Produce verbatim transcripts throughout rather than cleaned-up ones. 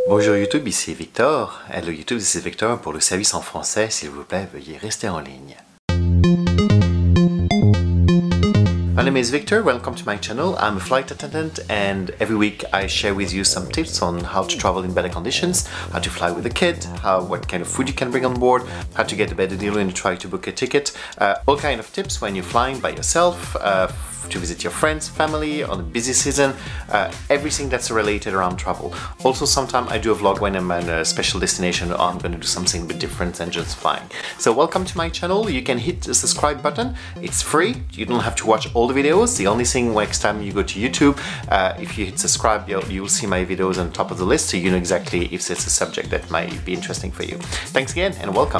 Bonjour YouTube, ici Victor. Hello YouTube, this is Victor. Pour le service en français, s'il vous plaît, veuillez rester en ligne. My name is Victor, welcome to my channel. I'm a flight attendant and every week I share with you some tips on how to travel in better conditions, how to fly with a kid, how, what kind of food you can bring on board, how to get a better deal when you try to book a ticket, uh, all kind of tips when you're flying by yourself, uh, to visit your friends, family, on a busy season, uh, everything that's related around travel. Also, sometimes I do a vlog when I'm in a special destination or I'm going to do something a bit different than just flying. So welcome to my channel. You can hit the subscribe button. It's free. You don't have to watch all the videos. The only thing, next time you go to YouTube, uh, if you hit subscribe, you'll, you'll see my videos on top of the list, so you know exactly if it's a subject that might be interesting for you. Thanks again and welcome.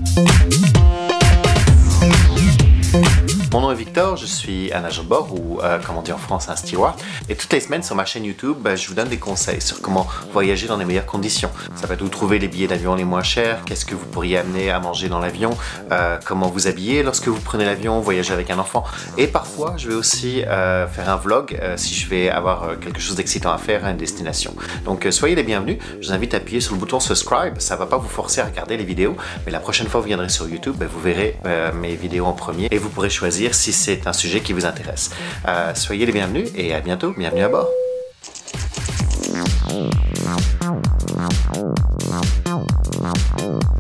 Mon nom est Victor, je suis un agent de bord ou, euh, comme on dit en France, un steward. Et toutes les semaines sur ma chaîne YouTube, bah, je vous donne des conseils sur comment voyager dans les meilleures conditions. Ça va être où trouver les billets d'avion les moins chers, qu'est-ce que vous pourriez amener à manger dans l'avion, euh, comment vous habiller lorsque vous prenez l'avion, voyager avec un enfant. Et parfois, je vais aussi euh, faire un vlog euh, si je vais avoir euh, quelque chose d'excitant à faire à une destination. Donc euh, soyez les bienvenus. Je vous invite à appuyer sur le bouton subscribe. Ça ne va pas vous forcer à regarder les vidéos, mais la prochaine fois que vous viendrez sur YouTube, bah, vous verrez euh, mes vidéos en premier et vous pourrez choisir si c'est un sujet qui vous intéresse. Euh, soyez les bienvenus et à bientôt. Bienvenue à bord. Wow.